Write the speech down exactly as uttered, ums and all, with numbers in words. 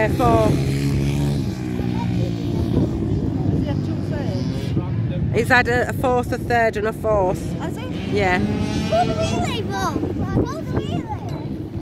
Yeah, four. Has he had two thirds? He's had a, a fourth, a third and a fourth. Has he? Yeah. What do we leave off?